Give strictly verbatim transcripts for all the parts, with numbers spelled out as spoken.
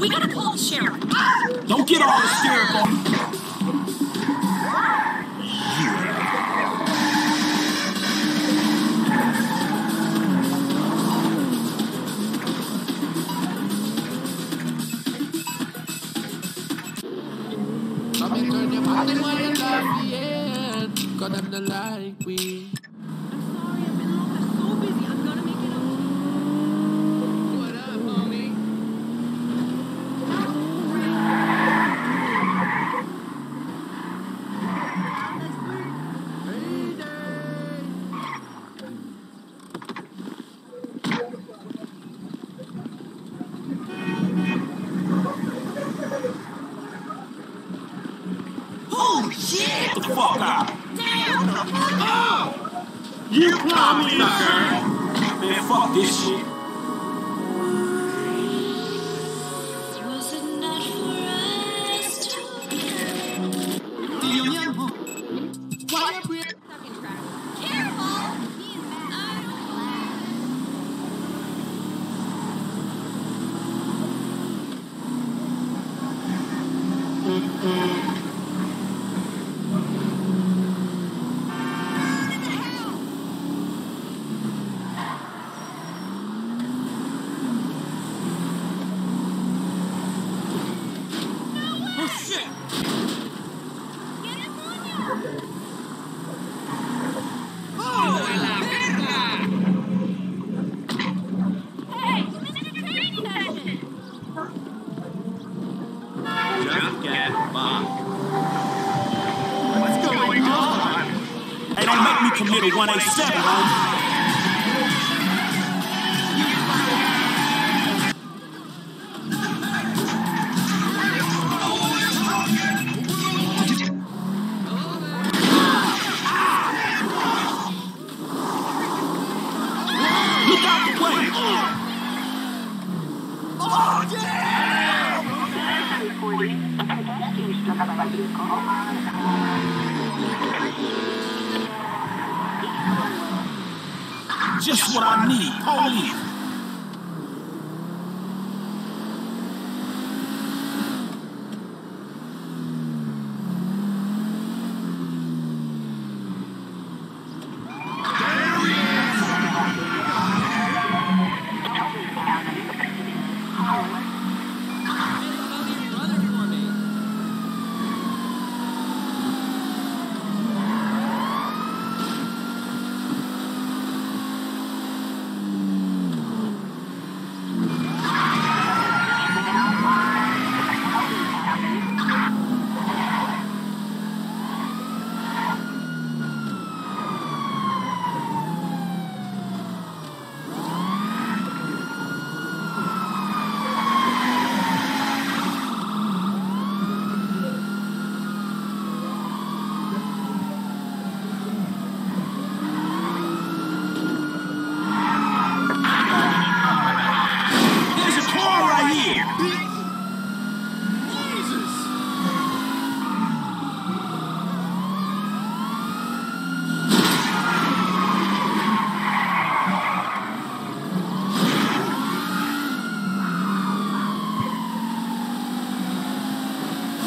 We gotta call the sheriff. Don't get all hysterical. Come and turn your body while you love me, yeah. Cause I'm not like we. Holy shit! Get the fuck out! Damn! Oh! You promised, sir! Man, fuck this shit. Was it not for us to Why you breathe? Fucking trash. Careful! He's mad. Oh shit! Just get by. What's going on? Hey, don't make me commit a one eighty-seven, homie. Look out the way! Oh, damn! Just what I need, police.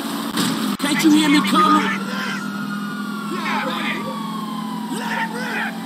Can't you hear me coming? Yeah, right. Let it rip.